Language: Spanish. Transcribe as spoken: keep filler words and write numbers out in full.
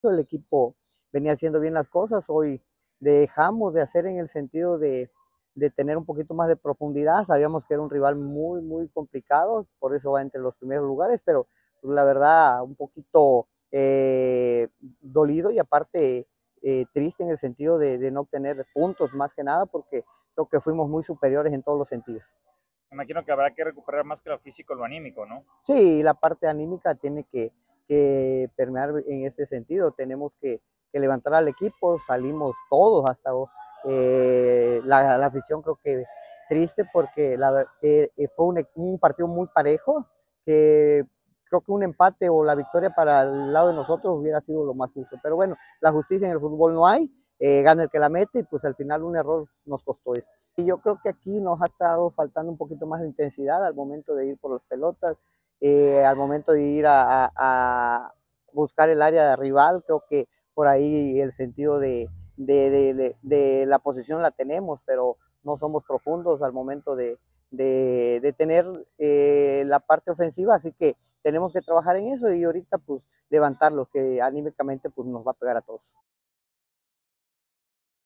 el equipo venía haciendo bien las cosas, hoy dejamos de hacer en el sentido de, de tener un poquito más de profundidad, sabíamos que era un rival muy, muy complicado, por eso va entre los primeros lugares, pero pues, la verdad un poquito eh, dolido y aparte eh, triste en el sentido de, de no obtener puntos más que nada, porque creo que fuimos muy superiores en todos los sentidos. Me imagino que habrá que recuperar más que lo físico, lo anímico, ¿no? Sí, la parte anímica tiene que, que permear en ese sentido. Tenemos que, que levantar al equipo, salimos todos hasta eh, la, la, afición creo que triste porque la, eh, fue un, un, partido muy parejo, que creo que un empate o la victoria para el lado de nosotros hubiera sido lo más justo. Pero bueno, la justicia en el fútbol no hay, eh, gana el que la mete y pues al final un error nos costó eso. Y yo creo que aquí nos ha estado faltando un poquito más de intensidad al momento de ir por las pelotas, eh, al momento de ir a, a, a, buscar el área de rival, creo que por ahí el sentido de, de, de, de la posición la tenemos, pero no somos profundos al momento de, de, de tener eh, la parte ofensiva, así que tenemos que trabajar en eso y ahorita pues levantarlo, que anímicamente pues nos va a pegar a todos.